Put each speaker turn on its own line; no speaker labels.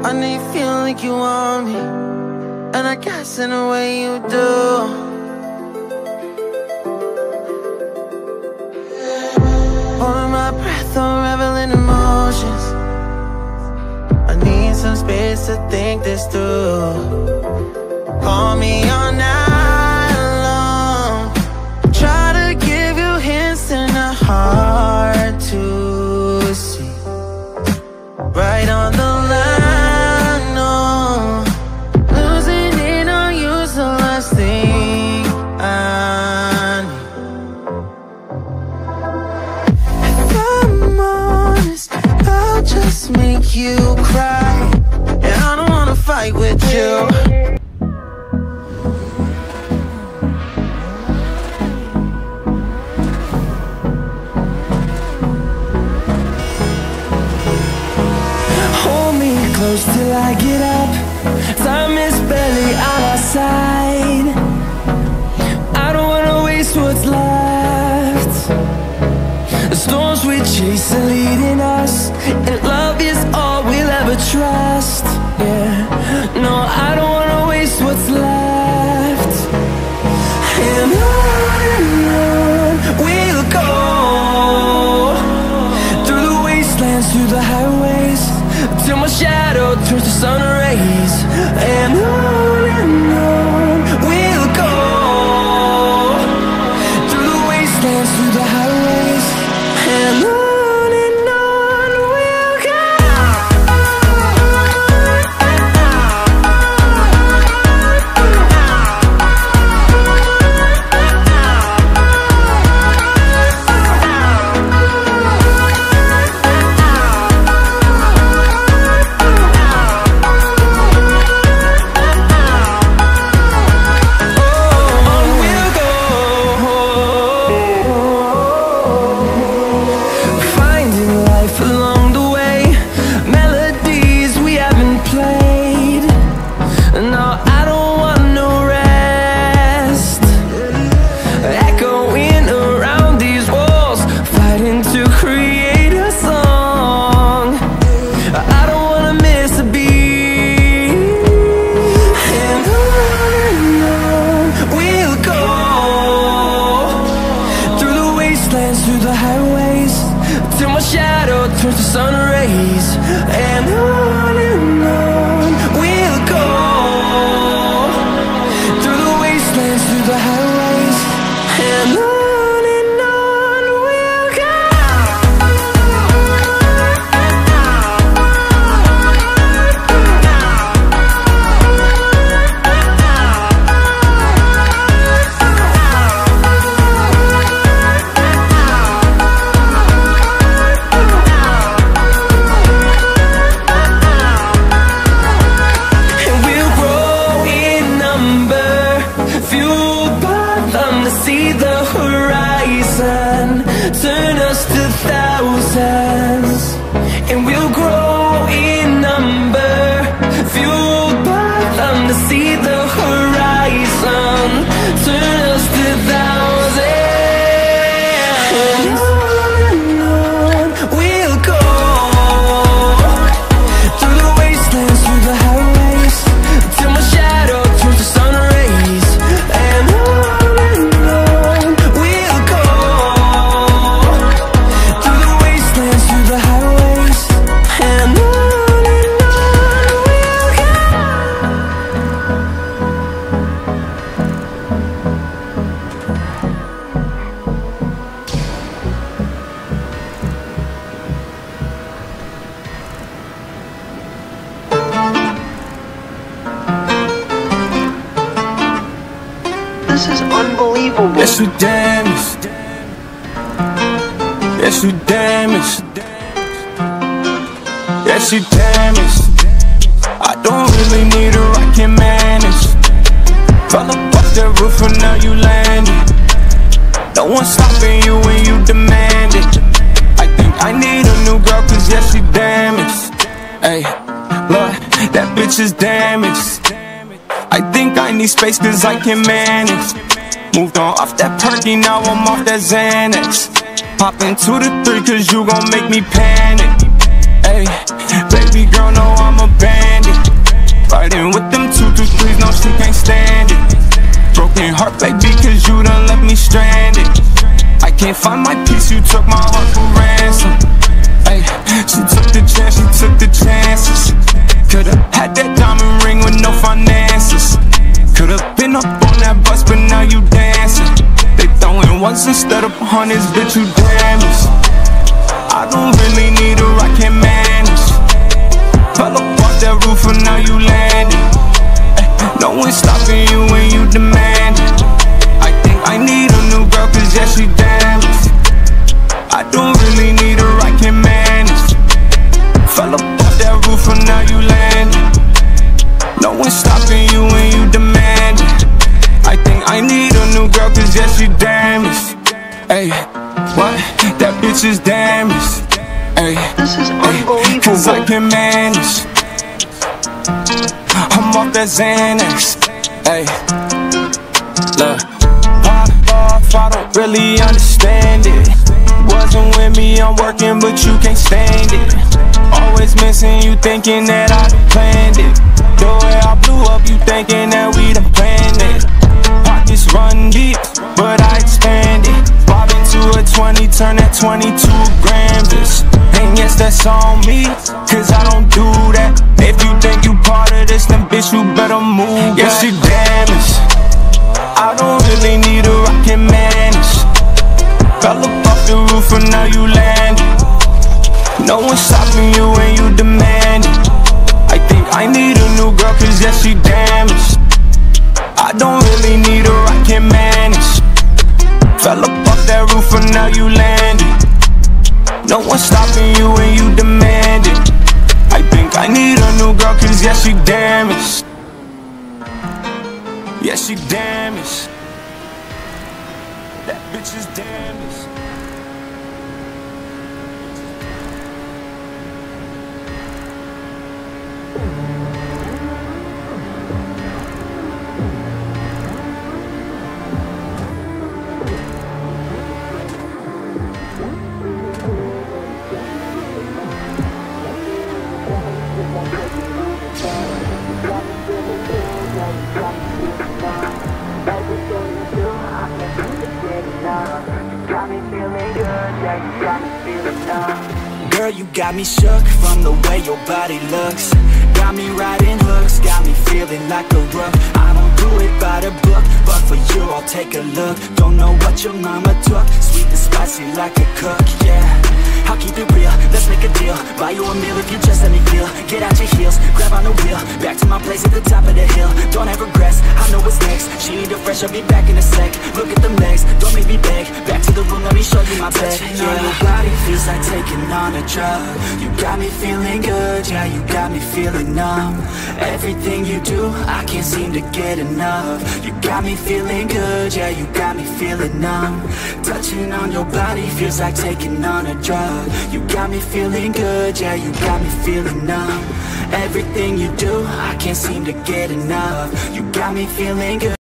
I know you feel like you want me, and I guess in a way you do. Holding my breath, unraveling emotions. I need some space to think this through. Call me all night long, try to give you hints and a hard to see. Right on the line, no, losing it on you's the last thing I need. If I'm honest, I'll just make you cry, and I don't wanna fight with you. Till I get up, time is barely on our side. I don't wanna waste what's left. The storms we chase are leading us, and love is all we'll ever trust. Yeah, no, I don't wanna waste what's left. And on we'll go, through the wastelands, through the highways, till my shadow turns to sun rays. And on we'll go, through the wastelands, through the highways, and on we'll go. Through the highways, till my shadow turns to sun rays. And on we'll go, through the wastelands, through the highways, and on we'll go. Turn us to thousands, and we'll grow in number, fueled by them to see the horizon. Turn us to thousands, and on we'll go, through the wastelands, through the highways, till my shadow turns to sun rays. And on we'll go, through the wastelands, through the highways, and on we'll go.
This is unbelievable.
Yes, you damaged. Yes, you damaged. Yes, you damaged. I don't really need her, I can manage. Fell up off that roof and now you landed. No one's stopping you when you demand it. I think I need a new girl, cause yes, she damaged. Hey, look, that bitch is damaged. I think I need space cause I can manage. Moved on off that perky, now I'm off that Xanax. Poppin' 2 to 3 cause you gon' make me panic. Ay, baby girl, know I'm a bandit. heart, baby, cause you done left me stranded. I can't find my peace, you took my heart for ransom. Ay, she took the chance, she took the chances. Could've had that diamond ring with no finances. Could've been up on that bus, but now you dancing. They throwing ones instead of hundreds, bitch, you damaged. I don't really need her, I can manage. Fell up off that roof and now you landed. No one's stopping you when you demand it. I think I need a new girl, cause yeah, she damaged. I don't really need her, I can manage. Fell up off that roof and now you landed. No one's stopping you when you demand it. I think I need a new girl, cause yeah, she damaged. Ay, what? That bitch is damaged. Ay,
This is unbelievable.
cause I can manage. I'm off that Xanax. Ay, look, pop off, I don't really understand it. Wasn't with me, I'm working, but you can't stand it. Always missing you, thinking that I done planned it. The way I blew up, you thinking that we done planned it. Pockets run deep, but I expanded. Bob into a 20, turn that 20 to a grand, bitch. And yes, that's on me, cause I don't do that. If you think you part of this, then bitch, you better move. Yeah, she damaged. I don't really need her, I can manage. Fell up off the roof and now you landed. No one's stopping you when you demand it. I think I need a new girl, cause yeah, she damaged. I don't really need her, I can manage. Fell up off that roof and now you landed. No one's stopping you when you demand it. I think I need a new girl, cause yeah, she damaged. Yeah, she damaged. That bitch is damaged.
Girl, you got me shook from the way your body looks. Got me riding hooks, got me feeling like a rook. I don't do it by the book, but for you I'll take a look. Don't know what your mama took, sweet and spicy like a cook, yeah. I'll keep it real, let's make a deal. Buy you a meal if you just let me feel. Get out your heels, grab on the wheel. Back to my place at the top of the hill. Don't have regrets, I know what's next. She need a fresh, I'll be back in a sec. Look at them legs, don't make me beg. Back to the room, let me show you my bed. Yeah, your body feels like taking on a drug. You got me feeling good, yeah, you got me feeling numb. Everything you do, I can't seem to get enough. You got me feeling good, yeah, you got me feeling numb. Touching on your body feels like taking on a drug. You got me feeling good, yeah, you got me feeling numb. Everything you do, I can't seem to get enough. You got me feeling good.